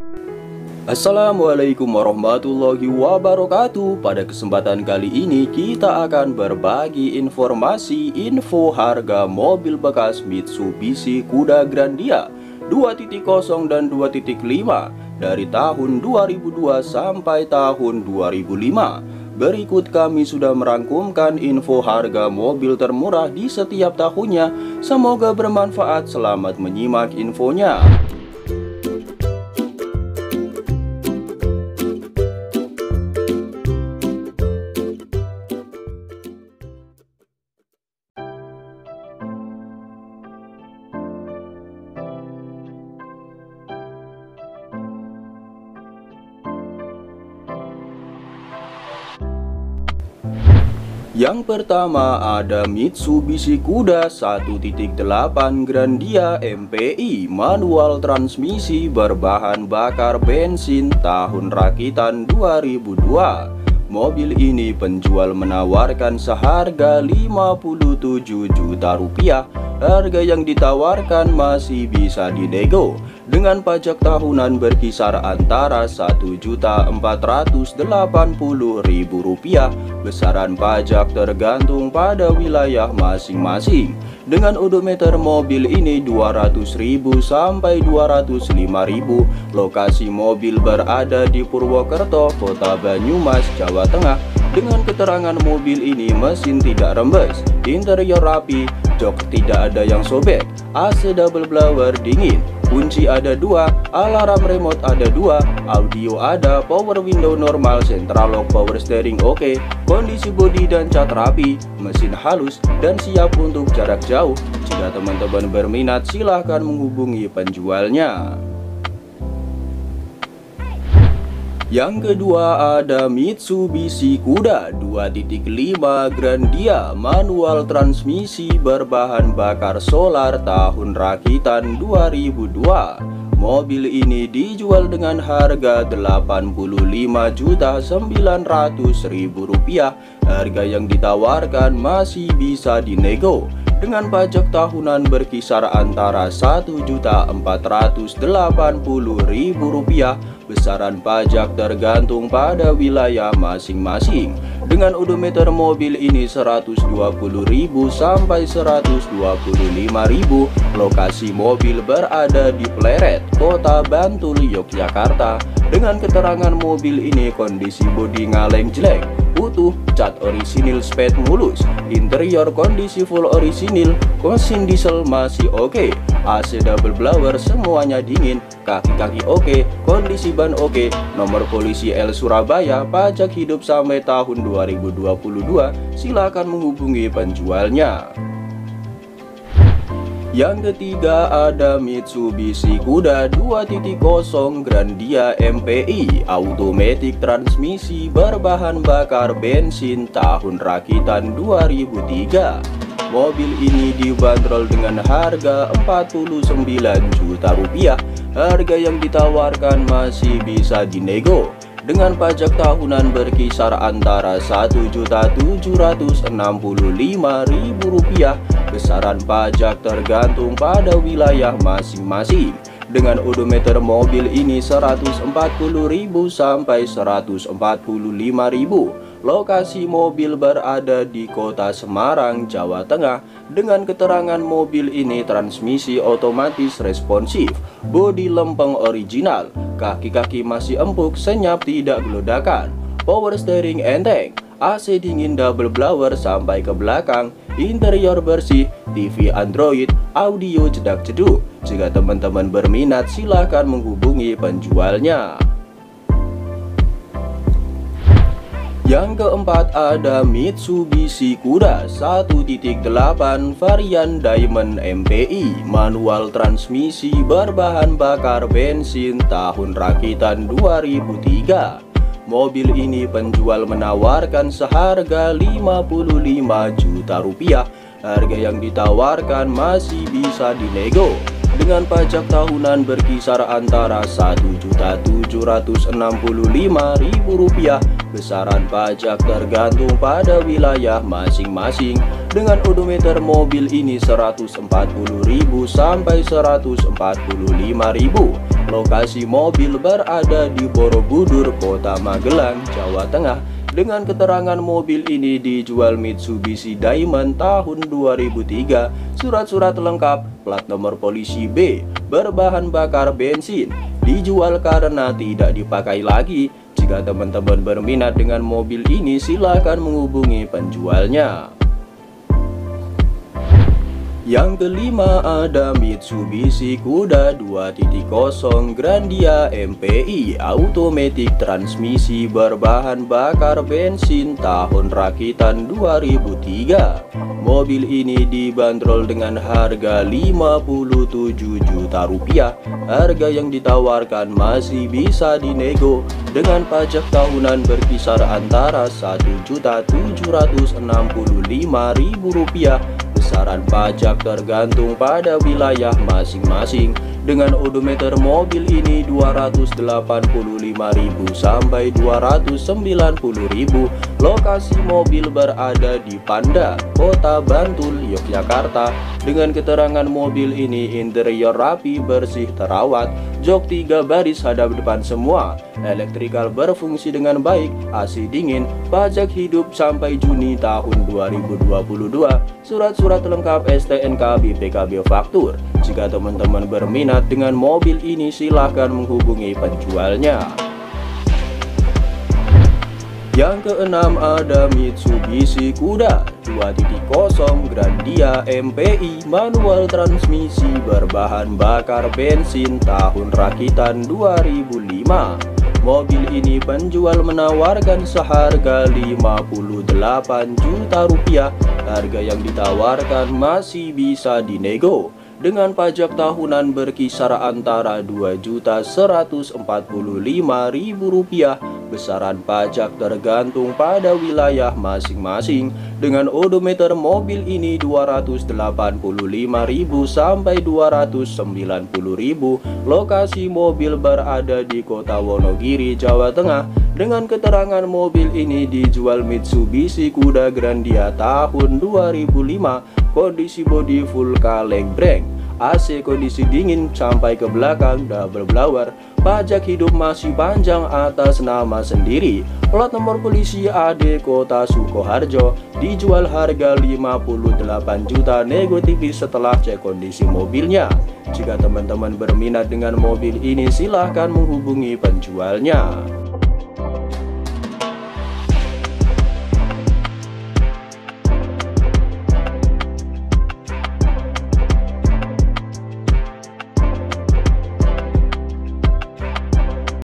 Assalamualaikum warahmatullahi wabarakatuh. Pada kesempatan kali ini kita akan berbagi info harga mobil bekas Mitsubishi Kuda Grandia 2.0 dan 2.5 dari tahun 2002 sampai tahun 2005. Berikut kami sudah merangkumkan info harga mobil termurah di setiap tahunnya. Semoga bermanfaat. Selamat menyimak infonya. Yang pertama ada Mitsubishi Kuda 1.8 Grandia MPI manual transmisi berbahan bakar bensin tahun rakitan 2002. Mobil ini penjual menawarkan seharga 57 juta rupiah. Harga yang ditawarkan masih bisa dinego dengan pajak tahunan berkisar antara Rp1.480.000. Besaran pajak tergantung pada wilayah masing-masing. Dengan odometer mobil ini 200.000 sampai 205.000. Lokasi mobil berada di Purwokerto, Kota Banyumas, Jawa Tengah. Dengan keterangan mobil ini mesin tidak rembes, interior rapi, jok tidak ada yang sobek, AC double blower dingin, kunci ada 2, alarm remote ada 2, audio ada, power window normal, central lock, power steering oke, kondisi bodi dan cat rapi, mesin halus dan siap untuk jarak jauh. Jika teman-teman berminat silahkan menghubungi penjualnya. Yang kedua ada Mitsubishi Kuda 2.5 Grandia manual transmisi berbahan bakar solar tahun rakitan 2002. Mobil ini dijual dengan harga Rp85.900.000. Harga yang ditawarkan masih bisa dinego dengan pajak tahunan berkisar antara Rp1.480.000. Besaran pajak tergantung pada wilayah masing-masing. Dengan odometer mobil ini 120.000 sampai 125.000. Lokasi mobil berada di Pleret, Kota Bantul, Yogyakarta. Dengan keterangan mobil ini kondisi bodi ngaleng jelek, utuh, cat orisinil spek mulus, interior kondisi full orisinil, mesin diesel masih oke, AC double blower semuanya dingin, kaki-kaki oke, kondisi ban oke, nomor polisi L Surabaya, pajak hidup sampai tahun 2022. Silakan menghubungi penjualnya. Yang ketiga ada Mitsubishi Kuda 2.0 Grandia MPI automatic transmisi berbahan bakar bensin tahun rakitan 2003. Mobil ini dibanderol dengan harga Rp49 juta. Harga yang ditawarkan masih bisa dinego dengan pajak tahunan berkisar antara Rp1.765.000. Besaran pajak tergantung pada wilayah masing-masing. Dengan odometer mobil ini 140.000 sampai 145.000. Lokasi mobil berada di Kota Semarang, Jawa Tengah. Dengan keterangan mobil ini transmisi otomatis responsif, bodi lempeng original, kaki-kaki masih empuk, senyap tidak geledakan, power steering enteng, AC dingin double blower sampai ke belakang, interior bersih, TV Android, audio jedak-jeduk. Jika teman-teman berminat silahkan menghubungi penjualnya. Yang keempat ada Mitsubishi Kuda 1.8 varian Diamond MPI manual transmisi berbahan bakar bensin tahun rakitan 2003. Mobil ini penjual menawarkan seharga Rp55 juta. Harga yang ditawarkan masih bisa dinego dengan pajak tahunan berkisar antara Rp1.765.000. Besaran pajak tergantung pada wilayah masing-masing. Dengan odometer mobil ini 140.000 sampai 145.000. Lokasi mobil berada di Borobudur, Kota Magelang, Jawa Tengah. Dengan keterangan mobil ini dijual Mitsubishi Diamond tahun 2003, surat-surat lengkap, plat nomor polisi B, berbahan bakar bensin. Dijual karena tidak dipakai lagi. Jika teman-teman berminat dengan mobil ini, silakan menghubungi penjualnya. Yang kelima ada Mitsubishi Kuda 2.0 Grandia MPI automatic transmisi berbahan bakar bensin tahun rakitan 2003. Mobil ini dibanderol dengan harga 57 juta rupiah. Harga yang ditawarkan masih bisa dinego dengan pajak tahunan berkisar antara 1.765.000 rupiah. Besaran pajak tergantung pada wilayah masing-masing. Dengan odometer mobil ini 285.000 sampai 290.000. Lokasi mobil berada di Panda, Kota Bantul, Yogyakarta. Dengan keterangan mobil ini interior rapi, bersih, terawat, jok 3 baris hadap depan semua, elektrikal berfungsi dengan baik, AC dingin, pajak hidup sampai Juni tahun 2022, surat-surat lengkap STNK BPKB faktur. Jika teman-teman berminat dengan mobil ini, silahkan menghubungi penjualnya. Yang keenam ada Mitsubishi Kuda 2.0 Grandia MPI manual transmisi berbahan bakar bensin tahun rakitan 2005. Mobil ini penjual menawarkan seharga 58 juta rupiah. Harga yang ditawarkan masih bisa dinego dengan pajak tahunan berkisar antara 2.145.000 rupiah. Besaran pajak tergantung pada wilayah masing-masing. Dengan odometer mobil ini 285.000 sampai 290.000. Lokasi mobil berada di Kota Wonogiri, Jawa Tengah. Dengan keterangan mobil ini dijual Mitsubishi Kuda Grandia tahun 2005. Kondisi bodi full kaleng breng, AC kondisi dingin sampai ke belakang, double blower. Pajak hidup masih panjang atas nama sendiri. Plat nomor polisi AD Kota Sukoharjo. Dijual harga 58 juta, nego tipis setelah cek kondisi mobilnya. Jika teman-teman berminat dengan mobil ini, silahkan menghubungi penjualnya.